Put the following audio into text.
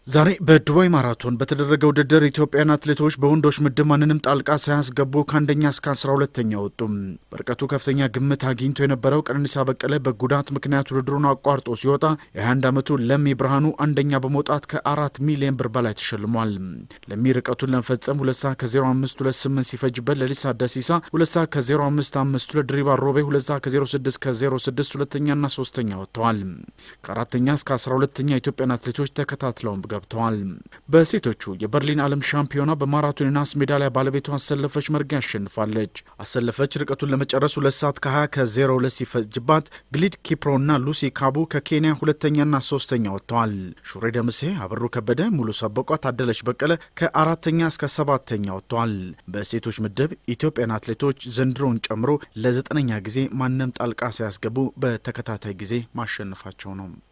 ዛሬ በዱባይ ማራቶን በተደረገው ውድድር ኢትዮጵያን አትሌቶች በወንዶች ምድብ ማንንም ጣልቃ ሳያስገቡ ከአንደኛ እስከ 12ኛ ወጡ። በርቀቱ ከፍተኛ ግምት አግኝቶ የነበረው kenenisa bekele በጉዳት ምክንያት ውድድሩን አቋርጦ ሲወጣ የ21 ዓመቱ Lemi Berhanu አንደኛ በመውጣት ከ4 ሚሊዮን ብር በላይ ተሸልሟል። ለሚ ርቀቱን ለመፈጸም 2 ሰዓት ከ0528 ሲፈጅበት Lelisa Desisa 2 ሰዓት ከ0552 Deribe Robi 2 ሰዓት ከ0606 ሁለተኛና ሶስተኛ ወጥተዋል። ከአራተኛ እስከ 12ኛ ኢትዮጵያን አትሌቶች ተከታትለው ገብተዋል። በሴቶቹ የበርሊን ዓለም ሻምፒዮና በማራቶን ናስ ሜዳሊያ ባለቤቷ አሰለፈች መርጊያ አሸንፋለች። አሰለፈች ርቀቱን ለመጨረስ 2 ሰዓት ከ20 ሲፈጅባት ግሊድ ኪፕሮና ሉሲ ካቡ ከኬንያ ሁለተኛና ሶስተኛ ወጥተዋል። ሹሬ ደምሴ አበሩ ከበደ ሙሉ ሰበቋ ታደለች በቀለ ከአራተኛ እስከ 7ኛ ወጥተዋል። በሴቶች ምድብ ኢትዮጵያን አትሌቶች ዘንድሮን ጨምሮ ለ9ኛ ጊዜ ማንንም ጣልቃ ሳያስገቡ በተከታታይ ጊዜ ማሸነፋቸው ነው።